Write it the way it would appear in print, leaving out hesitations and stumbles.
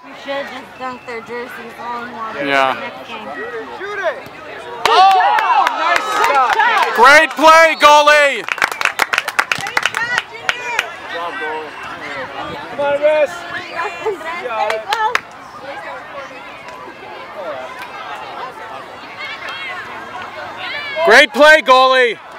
We should just dunk their jerseys all in water next game. Shoot it! Oh, nice shot! Great play, goalie! Good job, goalie. Come on, Wes! Great play, goalie!